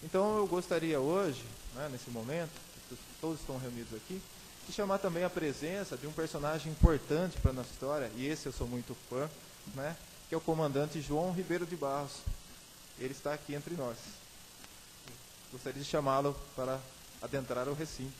Então eu gostaria hoje, né, nesse momento, que todos estão reunidos aqui, de chamar também a presença de um personagem importante para a nossa história, e esse eu sou muito fã, né, que é o comandante João Ribeiro de Barros. Ele está aqui entre nós. Gostaria de chamá-lo para adentrar o recinto.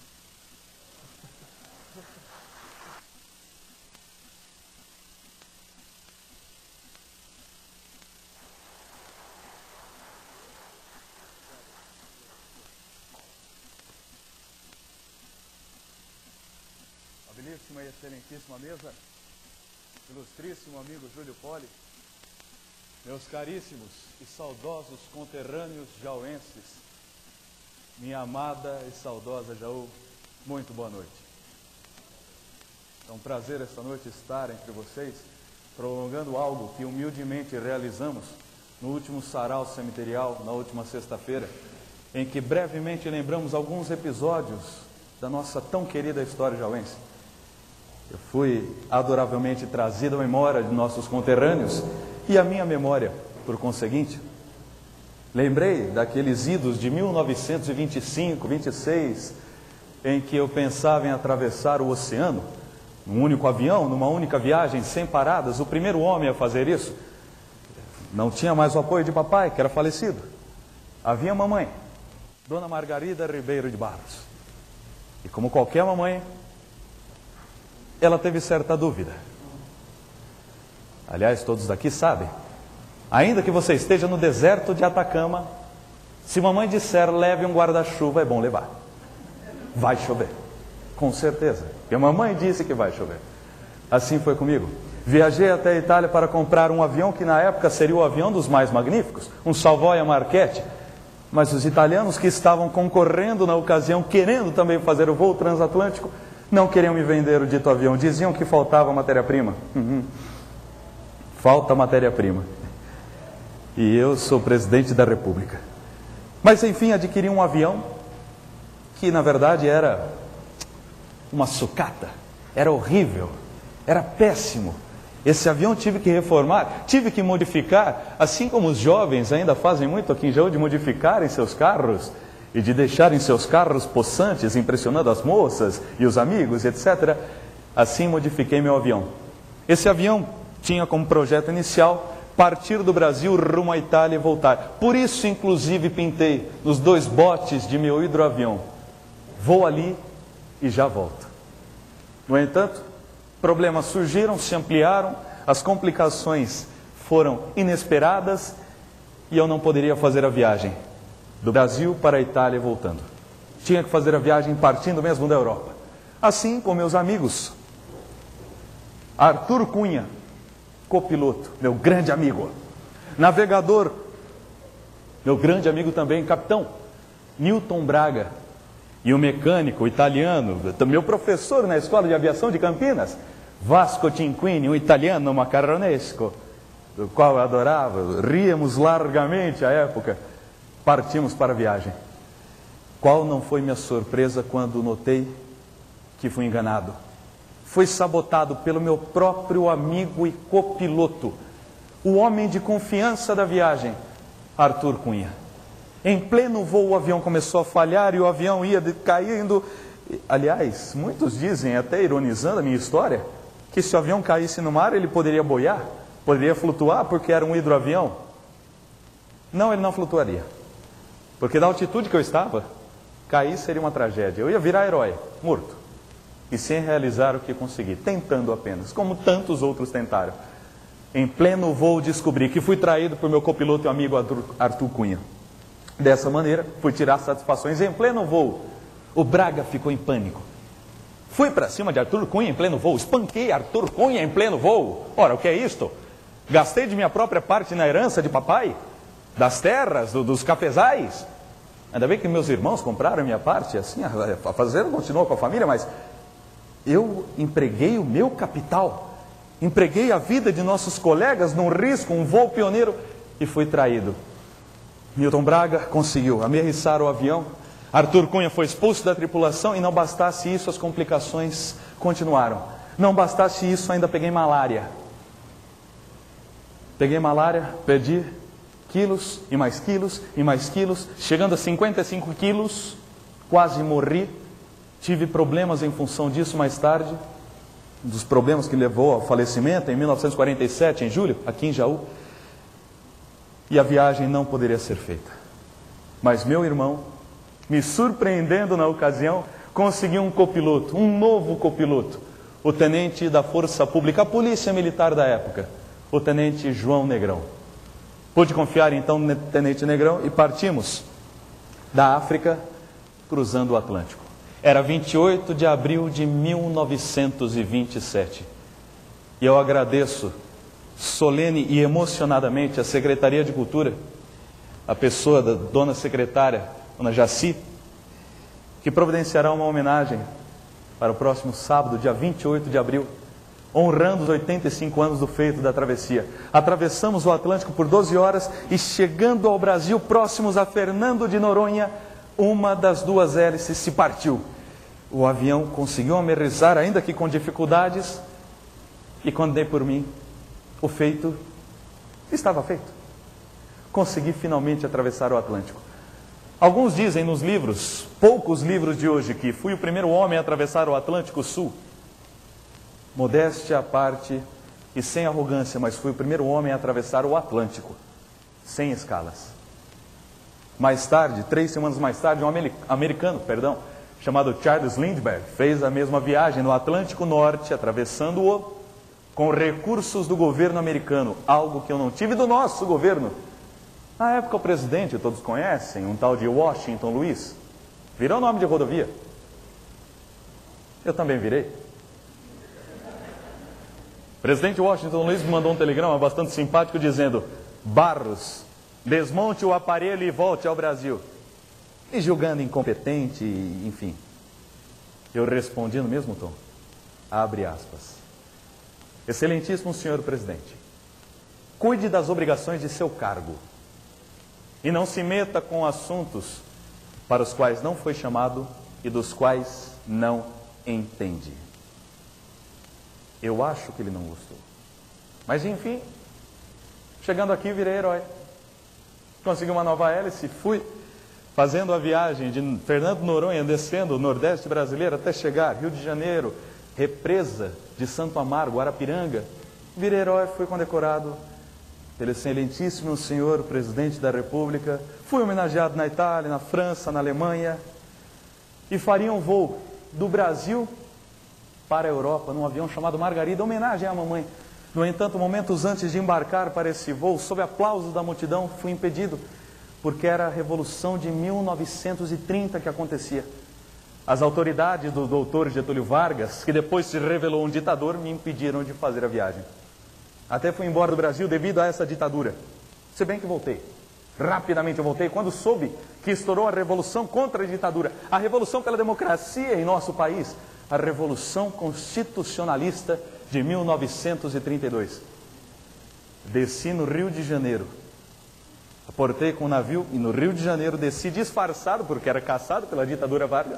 Habilíssima e excelentíssima mesa, ilustríssimo amigo Júlio Poli, meus caríssimos e saudosos conterrâneos jauenses, minha amada e saudosa Jaú, muito boa noite. É um prazer esta noite estar entre vocês, prolongando algo que humildemente realizamos no último sarau cemiterial, na última sexta-feira, em que brevemente lembramos alguns episódios da nossa tão querida história jauense. Eu fui adoravelmente trazido à memória de nossos conterrâneos e a minha memória, por conseguinte. Lembrei daqueles idos de 1925, 26, em que eu pensava em atravessar o oceano, num único avião, numa única viagem, sem paradas, o primeiro homem a fazer isso. Não tinha mais o apoio de papai, que era falecido. Havia mamãe, Dona Margarida Ribeiro de Barros. E como qualquer mamãe, ela teve certa dúvida. Aliás, todos daqui sabem. Ainda que você esteja no deserto de Atacama, se mamãe disser leve um guarda-chuva, é bom levar. Vai chover, com certeza. Porque a mamãe disse que vai chover. Assim foi comigo. Viajei até a Itália para comprar um avião que na época seria o avião dos mais magníficos, um Savoia Marchetti. Mas os italianos que estavam concorrendo na ocasião, querendo também fazer o voo transatlântico, não queriam me vender o dito avião. Diziam que faltava matéria-prima. Falta matéria-prima. E eu sou presidente da República. Mas enfim, adquiri um avião que na verdade era uma sucata. Era horrível. Era péssimo. Esse avião tive que reformar, tive que modificar, assim como os jovens ainda fazem muito aqui em Jaú, de modificarem seus carros e de deixarem seus carros possantes, impressionando as moças e os amigos, etc. Assim modifiquei meu avião. Esse avião tinha como projeto inicial partir do Brasil rumo à Itália e voltar. Por isso, inclusive, pintei nos 2 botes de meu hidroavião: vou ali e já volto. No entanto, problemas surgiram, se ampliaram, as complicações foram inesperadas e eu não poderia fazer a viagem do Brasil para a Itália e voltando. Tinha que fazer a viagem partindo mesmo da Europa. Assim, com meus amigos, Arthur Cunha, copiloto, meu grande amigo, navegador, meu grande amigo também, capitão, Newton Braga, e o mecânico italiano, meu professor na Escola de Aviação de Campinas, Vasco Cinquini, um italiano macarronesco, do qual eu adorava, ríamos largamente à época. Partimos para a viagem. Qual não foi minha surpresa quando notei que fui enganado? Fui sabotado pelo meu próprio amigo e copiloto, o homem de confiança da viagem, Arthur Cunha. Em pleno voo o avião começou a falhar e o avião ia caindo. Aliás, muitos dizem, até ironizando a minha história, que se o avião caísse no mar ele poderia boiar, poderia flutuar porque era um hidroavião. Não, ele não flutuaria. Porque da altitude que eu estava, cair seria uma tragédia. Eu ia virar herói, morto. E sem realizar o que consegui, tentando apenas, como tantos outros tentaram. Em pleno voo descobri que fui traído por meu copiloto e amigo Arthur Cunha. Dessa maneira, fui tirar satisfações em pleno voo. O Braga ficou em pânico. Fui para cima de Arthur Cunha em pleno voo, espanquei Arthur Cunha em pleno voo. Ora, o que é isto? Gastei de minha própria parte na herança de papai, das terras, dos cafezais. Ainda bem que meus irmãos compraram a minha parte, assim, a fazenda continuou com a família, mas eu empreguei o meu capital, empreguei a vida de nossos colegas num risco, um voo pioneiro, e fui traído. Newton Braga conseguiu ameaçar o avião, Arthur Cunha foi expulso da tripulação e não bastasse isso, as complicações continuaram. Não bastasse isso, ainda peguei malária. Peguei malária, perdi Quilos e mais quilos e mais quilos, chegando a 55 quilos, quase morri. Tive problemas em função disso mais tarde. Um dos problemas que levou ao falecimento em 1947, em julho, aqui em Jaú. E a viagem não poderia ser feita. Mas meu irmão, me surpreendendo na ocasião, conseguiu um copiloto, um novo copiloto, o tenente da Força Pública, a polícia militar da época, o tenente João Negrão. Pude confiar então no tenente Negrão e partimos da África, cruzando o Atlântico. Era 28 de abril de 1927. E eu agradeço solene e emocionadamente a Secretaria de Cultura, a pessoa da dona secretária, dona Jaci, que providenciará uma homenagem para o próximo sábado, dia 28 de abril, honrando os 85 anos do feito da travessia. Atravessamos o Atlântico por 12 horas e chegando ao Brasil, próximos a Fernando de Noronha, uma das duas hélices se partiu. O avião conseguiu aterrissar, ainda que com dificuldades, e quando dei por mim, o feito estava feito. Consegui finalmente atravessar o Atlântico. Alguns dizem nos livros, poucos livros de hoje, que fui o primeiro homem a atravessar o Atlântico Sul. Modéstia à parte e sem arrogância, mas fui o primeiro homem a atravessar o Atlântico, sem escalas. Mais tarde, 3 semanas mais tarde, um americano, chamado Charles Lindbergh, fez a mesma viagem no Atlântico Norte, atravessando-o com recursos do governo americano, algo que eu não tive do nosso governo. Na época o presidente, todos conhecem, um tal de Washington Luiz, virou nome de rodovia. Eu também virei. O presidente Washington Luiz me mandou um telegrama bastante simpático dizendo: Barros, desmonte o aparelho e volte ao Brasil. Me julgando incompetente, enfim. Eu respondi no mesmo tom. Abre aspas. Excelentíssimo senhor presidente, cuide das obrigações de seu cargo e não se meta com assuntos para os quais não foi chamado e dos quais não entende. Eu acho que ele não gostou. Mas enfim, chegando aqui virei herói. Consegui uma nova hélice, fui fazendo a viagem de Fernando de Noronha, descendo o Nordeste brasileiro até chegar Rio de Janeiro, represa de Santo Amaro, Guarapiranga. Virei herói, fui condecorado pelo excelentíssimo senhor presidente da República. Fui homenageado na Itália, na França, na Alemanha. E faria um voo do Brasil para a Europa, num avião chamado Margarida, homenagem à mamãe. No entanto, momentos antes de embarcar para esse voo, sob aplausos da multidão, fui impedido, porque era a Revolução de 1930 que acontecia. As autoridades do doutor Getúlio Vargas, que depois se revelou um ditador, me impediram de fazer a viagem. Até fui embora do Brasil devido a essa ditadura. Se bem que voltei. Rapidamente eu voltei quando soube que estourou a revolução contra a ditadura. A revolução pela democracia em nosso país. A Revolução Constitucionalista de 1932. Desci no Rio de Janeiro. Aportei com o navio e no Rio de Janeiro desci disfarçado, porque era caçado pela ditadura Vargas.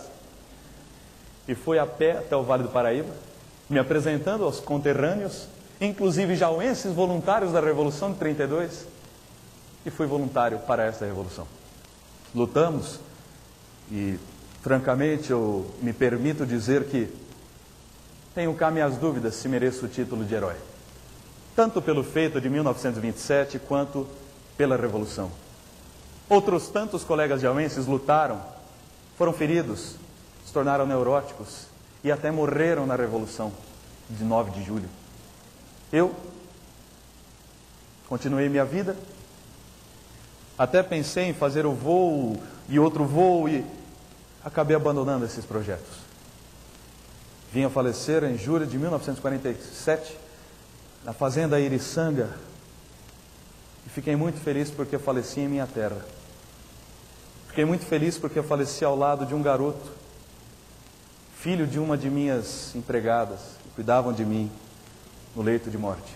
E fui a pé até o Vale do Paraíba, me apresentando aos conterrâneos, inclusive jauenses voluntários da Revolução de 32, e fui voluntário para essa revolução. Lutamos e, francamente, eu me permito dizer que tenho cá minhas dúvidas se mereço o título de herói, tanto pelo feito de 1927 quanto pela Revolução. Outros tantos colegas jauenses lutaram, foram feridos, se tornaram neuróticos e até morreram na Revolução de 9 de julho. Eu continuei minha vida, até pensei em fazer o voo e outro voo e acabei abandonando esses projetos. Vim a falecer em julho de 1947, na fazenda Iriçanga, e fiquei muito feliz porque faleci em minha terra. Fiquei muito feliz porque faleci ao lado de um garoto, filho de uma de minhas empregadas, que cuidavam de mim no leito de morte.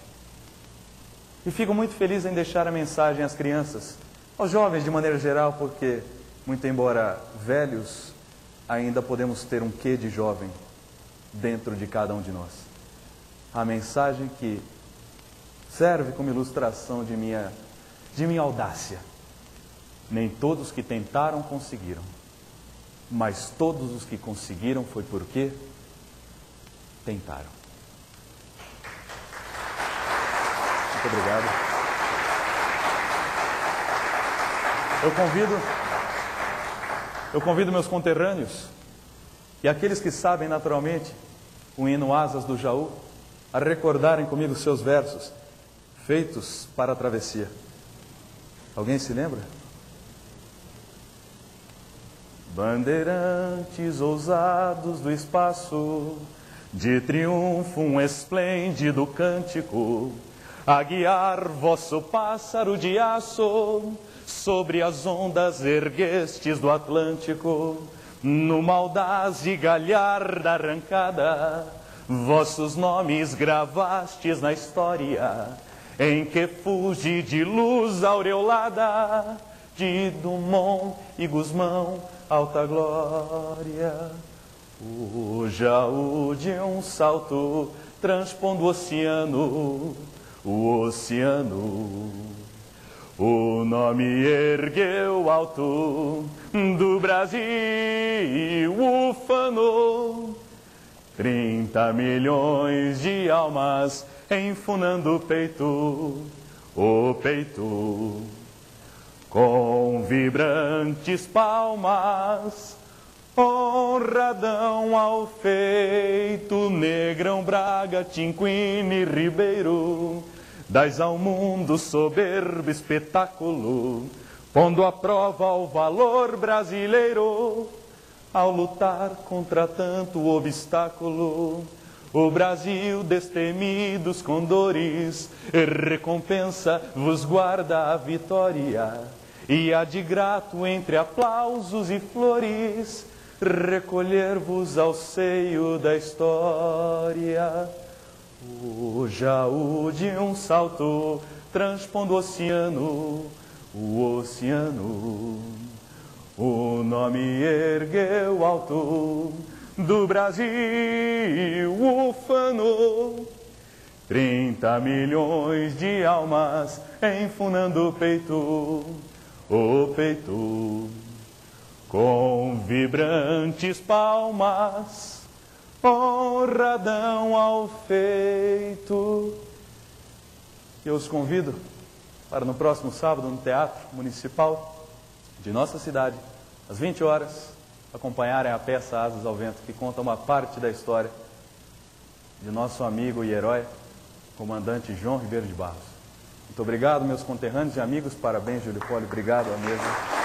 E fico muito feliz em deixar a mensagem às crianças, aos jovens de maneira geral, porque, muito embora velhos, ainda podemos ter um quê de jovem dentro de cada um de nós. A mensagem que serve como ilustração de de minha audácia. Nem todos que tentaram conseguiram, mas todos os que conseguiram foi porque tentaram. Muito obrigado. Eu convido meus conterrâneos e aqueles que sabem naturalmente o hino Asas do Jaú a recordarem comigo seus versos feitos para a travessia. Alguém se lembra? Bandeirantes ousados do espaço, de triunfo um esplêndido cântico, a guiar vosso pássaro de aço, sobre as ondas erguestes do Atlântico, numa audaz e galharda arrancada, vossos nomes gravastes na história, em que fuge de luz aureolada, de Dumont e Gusmão, alta glória. O Jaú de um salto, transpondo o oceano, o nome ergueu alto do Brasil ufano. 30 milhões de almas enfunando o peito, com vibrantes palmas, honradão ao feito. Negrão, Braga, Tinquini, Ribeiro, dais ao mundo soberbo espetáculo, pondo à prova o valor brasileiro. Ao lutar contra tanto obstáculo, o Brasil, destemidos condores, recompensa vos guarda a vitória, e há de grato entre aplausos e flores recolher-vos ao seio da história. O Jaú de um salto, transpondo o oceano, o nome ergueu alto do Brasil ufano. 30 milhões de almas enfunando o peito, com vibrantes palmas, honradão ao feito. Eu os convido para no próximo sábado no Teatro Municipal de nossa cidade, às 20 horas, acompanharem a peça Asas ao Vento, que conta uma parte da história de nosso amigo e herói, comandante João Ribeiro de Barros. Muito obrigado, meus conterrâneos e amigos. Parabéns, Júlio Poli. Obrigado à mesa.